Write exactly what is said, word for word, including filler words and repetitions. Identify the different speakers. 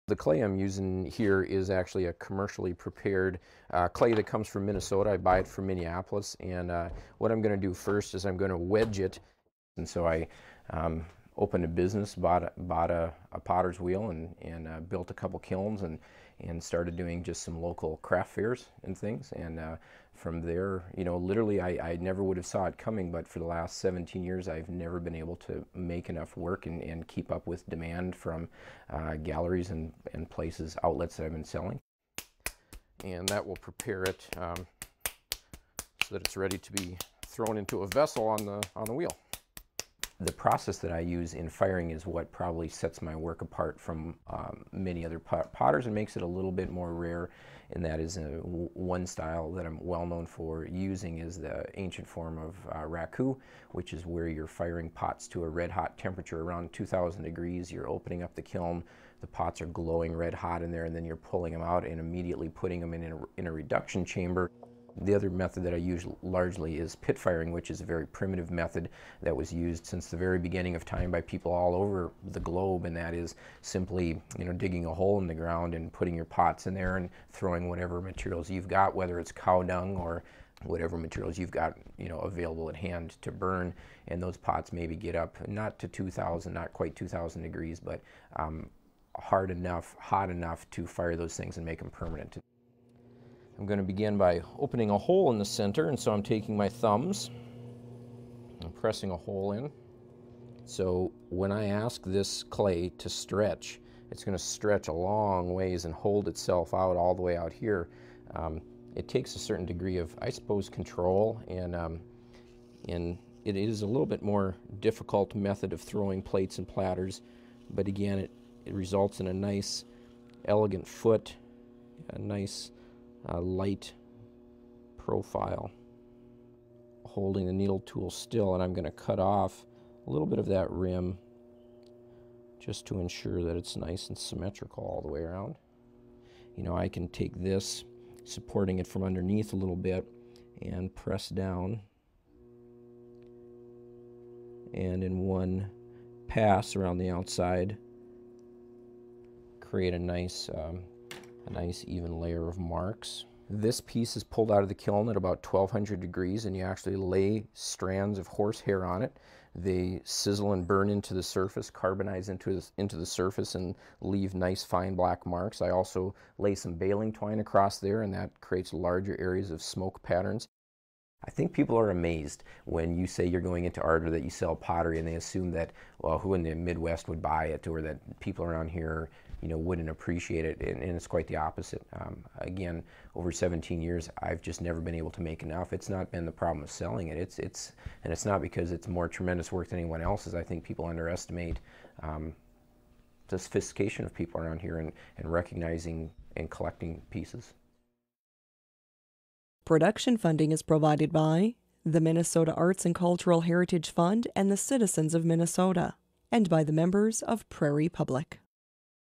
Speaker 1: The clay I'm using here is actually a commercially prepared uh, clay that comes from Minnesota. I buy it from Minneapolis, and uh, what I'm going to do first is I'm going to wedge it. And so I um, opened a business, bought a, bought a, a potter's wheel, and, and uh, built a couple kilns, and, and started doing just some local craft fairs and things. And uh, from there, you know, literally I, I never would have saw it coming, but for the last seventeen years I've never been able to make enough work and, and keep up with demand from uh, galleries and, and places, outlets that I've been selling. And that will prepare it um, so that it's ready to be thrown into a vessel on the, on the wheel. The process that I use in firing is what probably sets my work apart from um, many other pot potters and makes it a little bit more rare, and that is a, one style that I'm well known for using is the ancient form of uh, Raku, which is where you're firing pots to a red hot temperature around two thousand degrees. You're opening up the kiln, the pots are glowing red hot in there, and then you're pulling them out and immediately putting them in a, in a reduction chamber. The other method that I use largely is pit firing, which is a very primitive method that was used since the very beginning of time by people all over the globe, and that is simply, you know, digging a hole in the ground and putting your pots in there and throwing whatever materials you've got, whether it's cow dung or whatever materials you've got, you know, available at hand to burn, and those pots maybe get up not to two thousand, not quite two thousand degrees, but um, hard enough, hot enough to fire those things and make them permanent. I'm going to begin by opening a hole in the center, and so I'm taking my thumbs and pressing a hole in. So when I ask this clay to stretch, it's going to stretch a long ways and hold itself out all the way out here. Um, it takes a certain degree of, I suppose, control, and, um, and it is a little bit more difficult method of throwing plates and platters, but again, it, it results in a nice, elegant foot, a nice Uh, light profile, holding the needle tool still, and I'm going to cut off a little bit of that rim just to ensure that it's nice and symmetrical all the way around. You know, I can take this, supporting it from underneath a little bit, and press down, and in one pass around the outside create a nice um, a nice even layer of marks. This piece is pulled out of the kiln at about twelve hundred degrees, and you actually lay strands of horsehair on it. They sizzle and burn into the surface, carbonize into, the, into the surface, and leave nice fine black marks. I also lay some baling twine across there, and that creates larger areas of smoke patterns. I think people are amazed when you say you're going into art or that you sell pottery, and they assume that, well, who in the Midwest would buy it, or that people around here, you know, wouldn't appreciate it, and, and it's quite the opposite. Um, again, over seventeen years, I've just never been able to make enough. It's not been the problem of selling it. It's, it's, and it's not because it's more tremendous work than anyone else's. I think people underestimate um, the sophistication of people around here and, and recognizing and collecting pieces.
Speaker 2: Production funding is provided by the Minnesota Arts and Cultural Heritage Fund and the citizens of Minnesota, and by the members of Prairie Public.